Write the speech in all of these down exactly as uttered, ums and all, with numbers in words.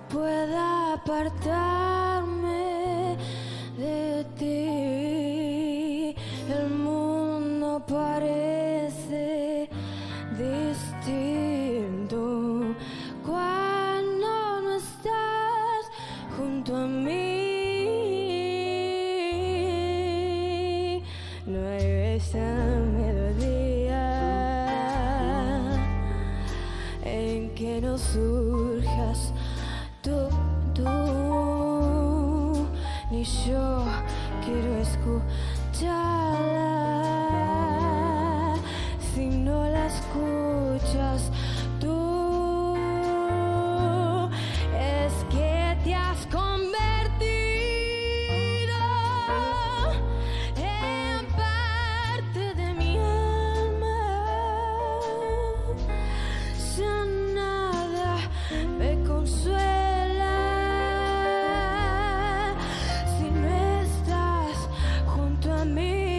pueda apartarme de ti. El mundo parece distinto cuando no estás junto a mí. No hay esa melodía en que no surjas tú, tú, ni yo quiero escucharla si no la escuchas tú. Es que te has convertido en parte de mi alma. Ya nada me consuela si no estás junto a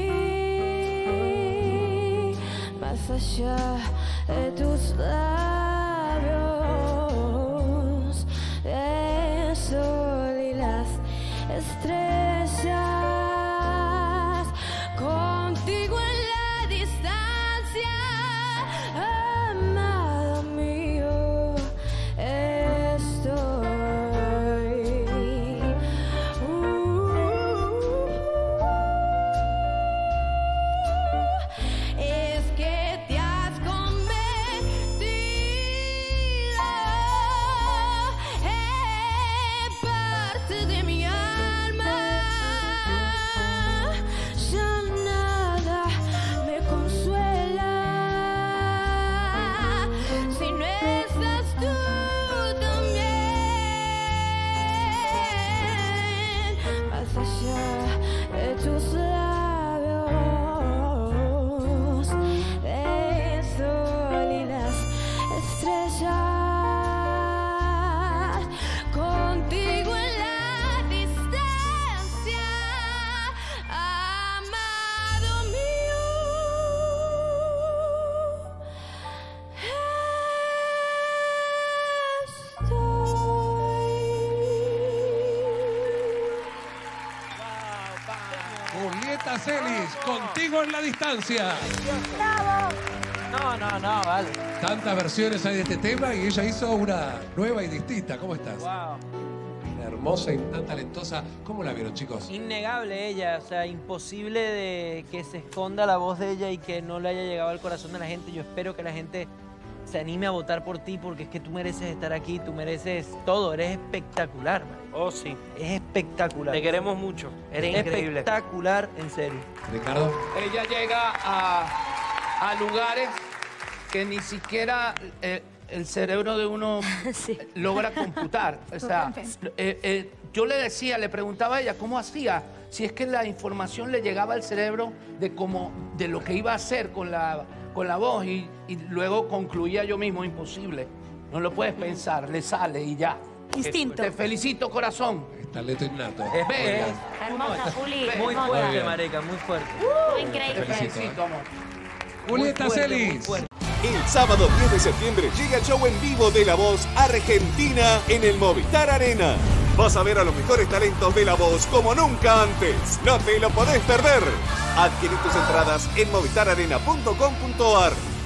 mí. Más allá de tus labios, el sol y las estrellas, contigo en la distancia, amado mío, estoy. Uh, es que te has convertido en parte de mi alma. Ya nada me consuela si no estás tú también. Más allá de tus labios, del sol y las estrellas, contigo en la distancia, amado mío, Julieta Celis, contigo en la distancia. No, no, no, vale. Tantas versiones hay de este tema y ella hizo una nueva y distinta. ¿Cómo estás? Wow. Una hermosa y tan talentosa. ¿Cómo la vieron, chicos? Innegable ella, o sea, imposible de que se esconda la voz de ella y que no le haya llegado al corazón de la gente. Yo espero que la gente se anime a votar por ti porque es que tú mereces estar aquí, tú mereces todo, eres espectacular, man. Oh, sí. Es espectacular. Te queremos mucho. Eres increíble. Espectacular, en serio. Ricardo. Ella llega a, a lugares que ni siquiera eh, el cerebro de uno Sí. logra computar. O sea, eh, eh, yo le decía, le preguntaba a ella cómo hacía, si es que la información le llegaba al cerebro de cómo, de lo que iba a hacer con la, con la voz y, y luego concluía yo mismo, imposible. No lo puedes pensar, le sale y ya. Instinto. Te felicito, corazón. Es talento innato. Es Bella. Hermosa, Juli. muy hermosa. fuerte, bien. marica, muy fuerte. Muy increíble. Te felicito, amor. Julieta Muy fuerte, muy Celis. fuerte. El sábado diez de septiembre llega el show en vivo de La Voz Argentina en el Movistar Arena. Vas a ver a los mejores talentos de La Voz como nunca antes. No te lo podés perder. Adquirí tus entradas en movistar arena punto com punto ar.